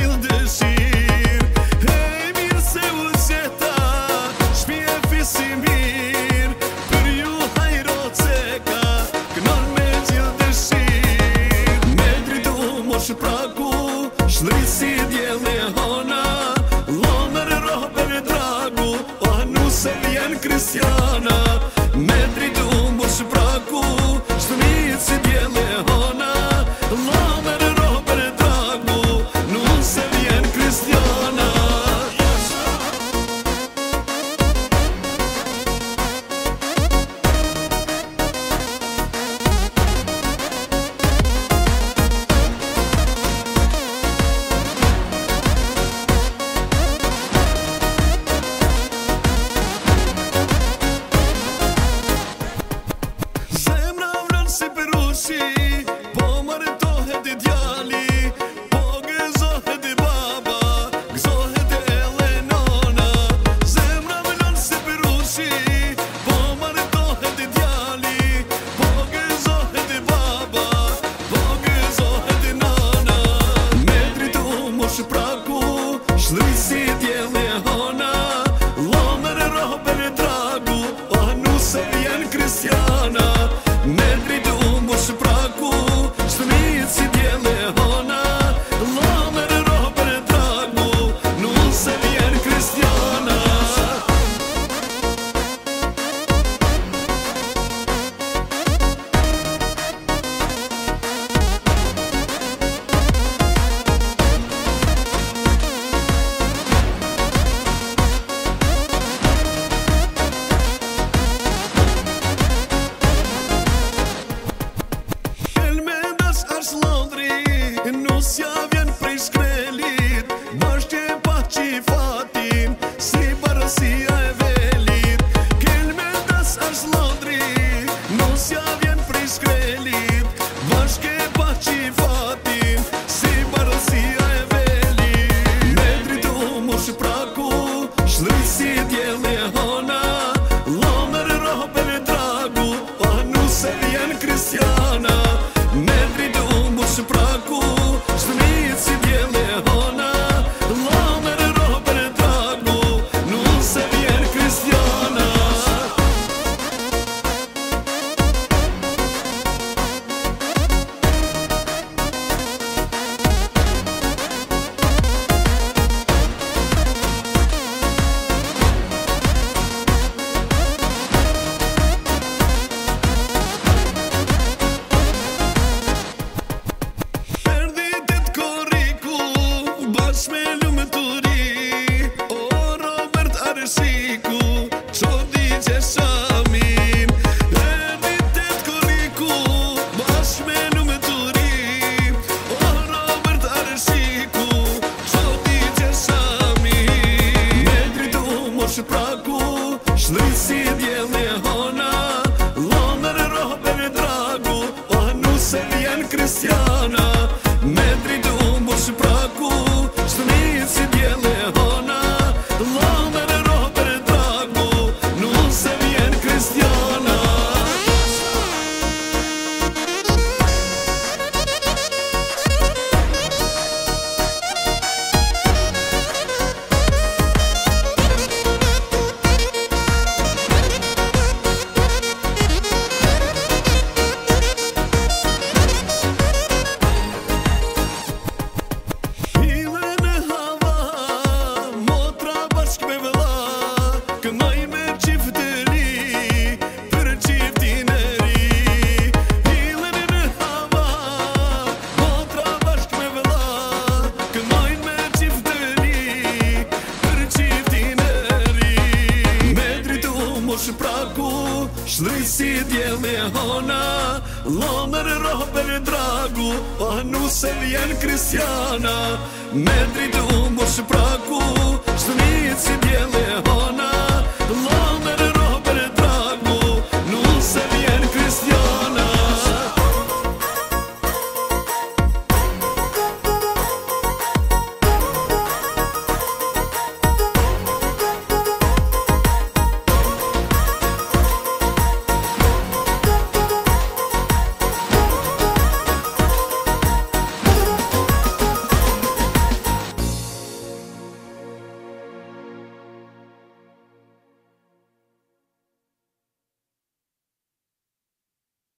gjithë dëshirë. Hej, mirë se u zeta, shpije fisi mirë, për ju hajro ceka, kënon me gjithë dëshirë. Me dritu mosh praku, shlrit si djeli hona, lomer rober dragu, o hanu se vjen kristiana. Me dritu mosh praku, shlrit si djeli hona, lomer rober dragu, nu se vjen kristiana. Zemra vlen si perushi, po maritohet i djali, po gëzohet i baba, gëzohet e ele nona. Zemra vlen si perushi, po maritohet i djali, po gëzohet i baba, po gëzohet i nona. Me dritu mosh praku, shlrit si djeli hona, lomer rober dragu, o hanu se vjen kristiana. Me dritu mosh praku, shlrit si djeli hona, lomer rober dragu, nu se vjen kristiana. Helmendas është Londri, nusja vjen prej shkrelit, bashkë e pa qifatin, si barësia e velit. Helmendas është Londri, nusja vjen prej shkrelit, bashkë e pa qifatin, si barësia e velit. Me dritu mosh praku, shlrit si djeli hona, lomer rober dragu, o hanu se vjen kristiana. Me dritu mosh praku, shlrit si djeli hona, lomer rober dragu, nu se vjen kristiana. Erdi tet korriku, bashkë me lumëturi, o Robert Arshiku, qodi qeshamin. Erdi tet korriku, bashkë me lumëturi, o Robert Arshiku, qodi qeshamin. Me dritu mosh praku, shlrit si djeli hona, lomer rober dragu, o hanu se vjen kristiana. Me dritu mosh praku, shlrit si djeli hona, lomer rober dragu, nu se vjen kristiana. Hile në hava, motra bashkë me vëlla, kënoj me qiftëri, për qiftin e ri. Hile në hava, motra bashkë me vëlla, kënoj me qiftëri, për qiftin e ri. Me dritu mosh praku, shlrit si djeli hona, lomer rober dragu, o hanu se vjen kristiana. Me dritu mosh praku, shlrit si djeli